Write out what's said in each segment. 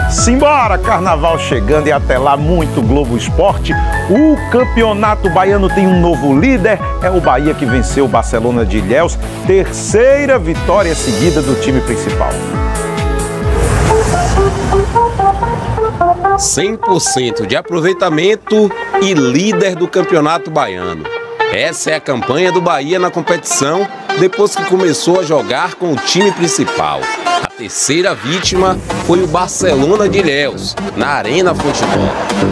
Simbora, carnaval chegando e até lá muito Globo Esporte. O Campeonato Baiano tem um novo líder, é o Bahia que venceu o Barcelona de Ilhéus, terceira vitória seguida do time principal. 100% de aproveitamento e líder do Campeonato Baiano. Essa é a campanha do Bahia na competição depois que começou a jogar com o time principal. A terceira vítima foi o Barcelona de Ilhéus, na Arena Fonte Nova.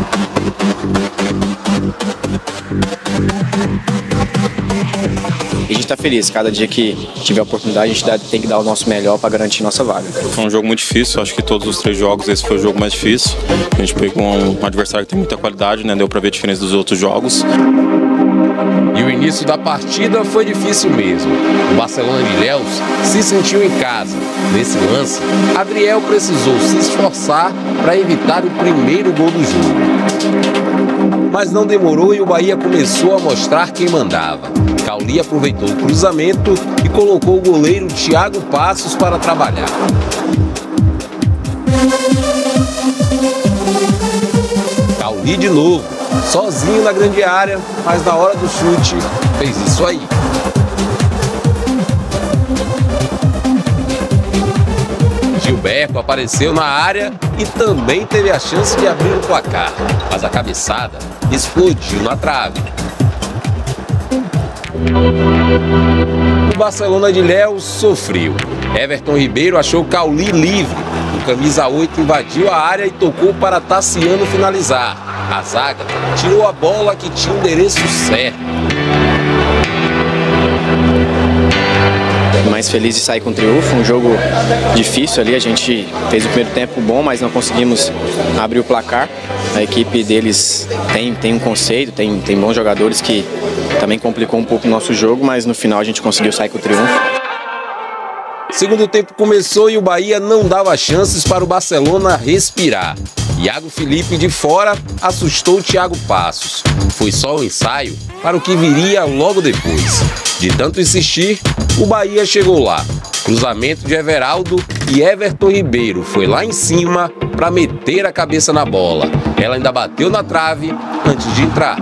A gente está feliz, cada dia que tiver oportunidade a gente tem que dar o nosso melhor para garantir nossa vaga. Foi um jogo muito difícil, acho que todos os 3 jogos esse foi o jogo mais difícil. A gente pegou um adversário que tem muita qualidade, né? Deu para ver a diferença dos outros jogos. E o início da partida foi difícil mesmo. O Barcelona de Ilhéus se sentiu em casa. Nesse lance, Adriel precisou se esforçar para evitar o primeiro gol do jogo. Mas não demorou e o Bahia começou a mostrar quem mandava. Cauli aproveitou o cruzamento e colocou o goleiro Thiago Passos para trabalhar. Cauli de novo, sozinho na grande área, mas na hora do chute fez isso aí. Gilberto apareceu na área e também teve a chance de abrir o placar, mas a cabeçada explodiu na trave. O Barcelona de Ilhéus sofreu. Everton Ribeiro achou Cauli livre. O camisa 8 invadiu a área e tocou para Tassiano finalizar. A zaga tirou a bola que tinha o endereço certo. Mais feliz de sair com triunfo, um jogo difícil ali, a gente fez o primeiro tempo bom, mas não conseguimos abrir o placar. A equipe deles tem um conceito, tem bons jogadores que também complicou um pouco o nosso jogo, mas no final a gente conseguiu sair com triunfo. Segundo tempo começou e o Bahia não dava chances para o Barcelona respirar. Iago Felipe de fora assustou o Thiago Passos. Foi só o ensaio para o que viria logo depois. De tanto insistir, o Bahia chegou lá. Cruzamento de Everaldo e Everton Ribeiro foi lá em cima para meter a cabeça na bola. Ela ainda bateu na trave antes de entrar.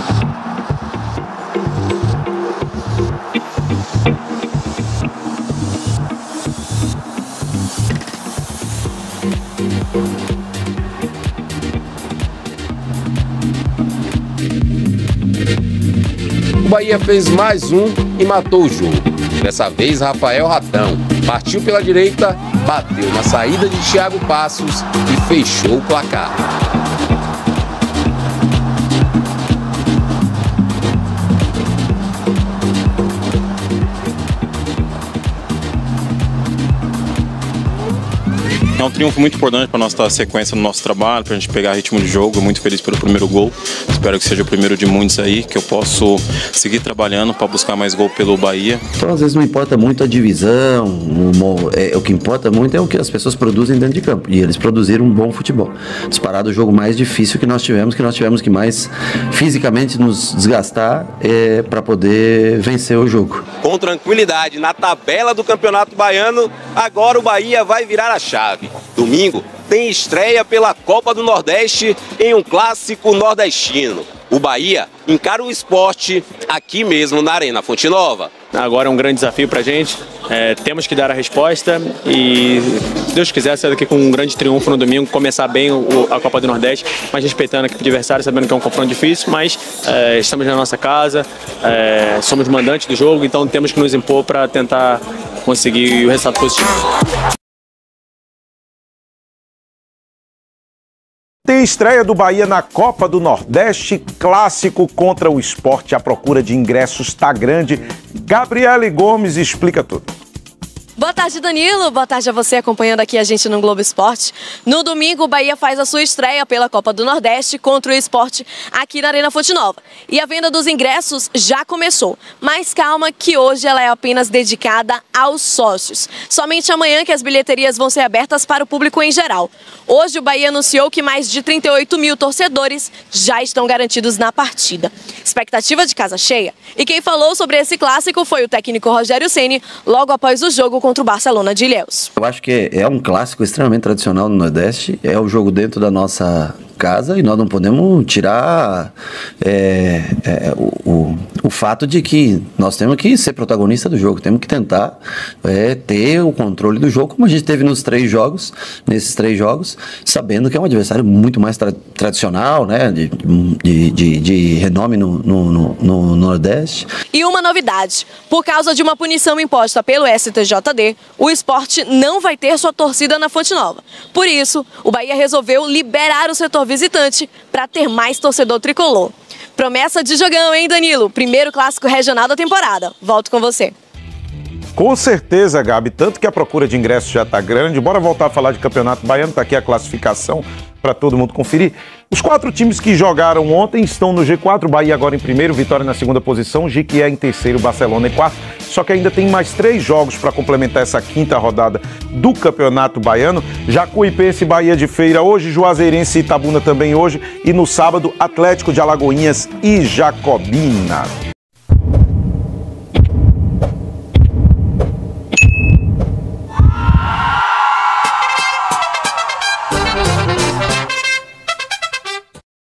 O Bahia fez mais um e matou o jogo. Dessa vez, Rafael Ratão partiu pela direita, bateu na saída de Thiago Passos e fechou o placar. É um triunfo muito importante para a nossa sequência no nosso trabalho, para a gente pegar ritmo de jogo. Muito feliz pelo primeiro gol. Espero que seja o primeiro de muitos aí, que eu possa seguir trabalhando para buscar mais gol pelo Bahia. Então, às vezes não importa muito a divisão, o que importa muito é o que as pessoas produzem dentro de campo. E eles produziram um bom futebol. Disparado o jogo mais difícil que nós tivemos que mais fisicamente nos desgastar para poder vencer o jogo. Com tranquilidade na tabela do Campeonato Baiano, agora o Bahia vai virar a chave. Domingo tem estreia pela Copa do Nordeste em um clássico nordestino. O Bahia encara o Sport aqui mesmo na Arena Fonte Nova. Agora é um grande desafio pra gente, temos que dar a resposta e, se Deus quiser, sair daqui com um grande triunfo no domingo, começar bem a Copa do Nordeste, mas respeitando a equipe adversária, sabendo que é um confronto difícil, mas estamos na nossa casa, somos mandantes do jogo, então temos que nos impor para tentar conseguir o resultado positivo. Tem estreia do Bahia na Copa do Nordeste, clássico contra o Sport. A procura de ingressos está grande. Gabriele Gomes explica tudo. Boa tarde, Danilo. Boa tarde a você acompanhando aqui a gente no Globo Esporte. No domingo, o Bahia faz a sua estreia pela Copa do Nordeste contra o Sport aqui na Arena Fonte Nova. E a venda dos ingressos já começou. Mas calma que hoje ela é apenas dedicada aos sócios. Somente amanhã que as bilheterias vão ser abertas para o público em geral. Hoje o Bahia anunciou que mais de 38 mil torcedores já estão garantidos na partida. Expectativa de casa cheia. E quem falou sobre esse clássico foi o técnico Rogério Ceni logo após o jogo com contra o Barcelona de Ilhéus. Eu acho que é um clássico extremamente tradicional no Nordeste, é o jogo dentro da nossa casa e nós não podemos tirar o fato de que nós temos que ser protagonista do jogo, temos que tentar ter o controle do jogo como a gente teve nesses 3 jogos, sabendo que é um adversário muito mais tradicional, né, de renome no Nordeste. E uma novidade, por causa de uma punição imposta pelo STJD, o Sport não vai ter sua torcida na Fonte Nova. Por isso, o Bahia resolveu liberar o setor visitante para ter mais torcedor tricolor. Promessa de jogão, hein, Danilo? Primeiro clássico regional da temporada. Volto com você. Com certeza, Gabi, tanto que a procura de ingressos já está grande. Bora voltar a falar de Campeonato Baiano, está aqui a classificação para todo mundo conferir. Os 4 times que jogaram ontem estão no G4, o Bahia agora em primeiro, Vitória na segunda posição, Jequié em terceiro, Barcelona em quarto. Só que ainda tem mais 3 jogos para complementar essa 5ª rodada do Campeonato Baiano. Jacuipense e Bahia de Feira hoje, Juazeirense e Itabuna também hoje. E no sábado, Atlético de Alagoinhas e Jacobina.